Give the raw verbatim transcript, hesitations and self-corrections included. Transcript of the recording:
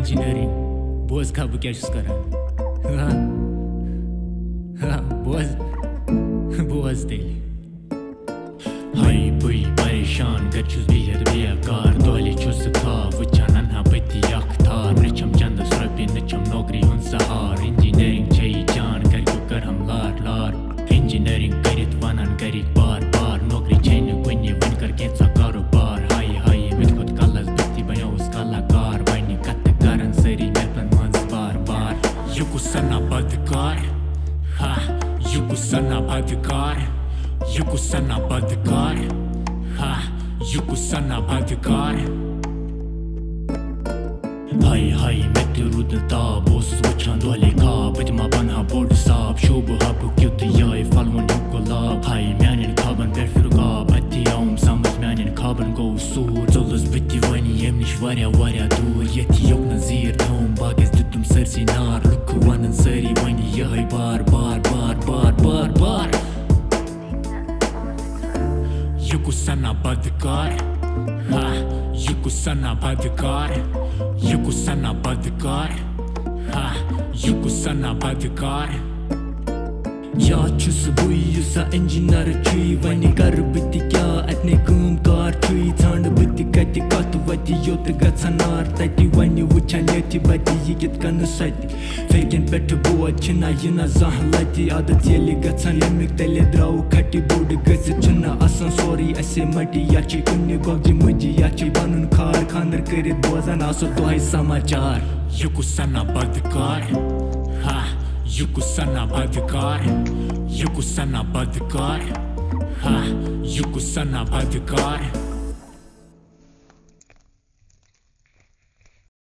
engineering. Boz ka bu kya chus karan. Ha. Ha. Boz. Boz deli. Hay bui parishan gar chus bihar bekar. Doli chus kha vuchan anha bati yaktar. Nicham chandas rabi nicham nokri hun sahar. Engineering chai jaan kar ko kar hum lar lar. Engineering karit vanan karik bar bar. Nokri chain kuni van kar kensa karobar. Hay hay mit khud kallas bitti banya us kala kar. Vani kat karan sari melpan mans bar bar. Yuku sana badkar. Ha. Yuku sana badkar. Yuku sana badkar. Ha. Yuku sana badkar. Hay hay metti rudel ta boss vuchan dole ka bitma banha board sab shobu habu kyut yai falmon yukola. Hay manin kaban perfurga batti aum samaj manin kaban go sur zolus bitti vani yemnish varya varya dur yeti yok nazir tom bages tutum sarsi nar lukku vanan sari vani yai bar bar bar bar bar bar. Yuku sana badkar. Ha. Yuku sana badkar. Yuku sana badkar. Ha. Yuku sana badkar. Ya chus bui yusa engineer chui vani kar bitti kya atne kum kar chui thand bitti kati kat vati yot gatsanar tati vani vuchan yeti bati yigit kan sati fegen bet bo china yina zahlati adat yeli gatsan lemik tele drau khati bod gas chuna asan sorry ase mati yachi kunni gogi muji yachi banun khar khander kerit bozan aso toy samachar. Yuku sana badkar. Ha. Yuku sana badkar. Yuku sana badkar. Ha. Yuku sana badkar.